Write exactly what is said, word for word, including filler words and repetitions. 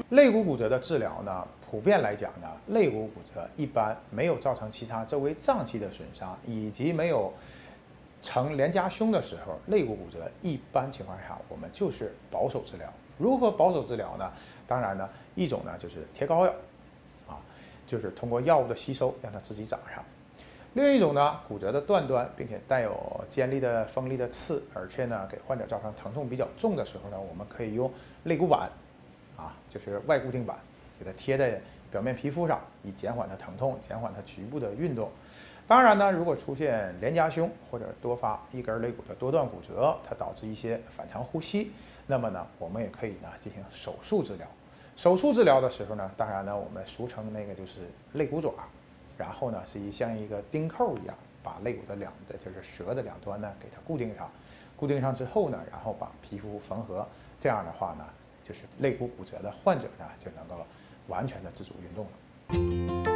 肋骨骨折的治疗呢，普遍来讲呢，肋骨骨折一般没有造成其他周围脏器的损伤，以及没有成连夹胸的时候，肋骨骨折一般情况下我们就是保守治疗。如何保守治疗呢？当然呢，一种呢就是贴膏药，啊，就是通过药物的吸收让它自己长上。另一种呢，骨折的断端，并且带有尖利的锋利的刺，而且呢给患者造成疼痛比较重的时候呢，我们可以用肋骨板，啊，就是外固定板，给它贴在表面皮肤上，以减缓它疼痛，减缓它局部的运动。当然呢，如果出现连夹胸或者多发一根肋骨的多段骨折，它导致一些反常呼吸，那么呢，我们也可以呢进行手术治疗。手术治疗的时候呢，当然呢，我们俗称那个就是肋骨爪。然后呢，是一像一个钉扣一样，把肋骨的两的就是舌的两端呢给它固定上，固定上之后呢，然后把皮肤缝合，这样的话呢，就是肋骨骨折的患者呢就能够完全的自主运动了。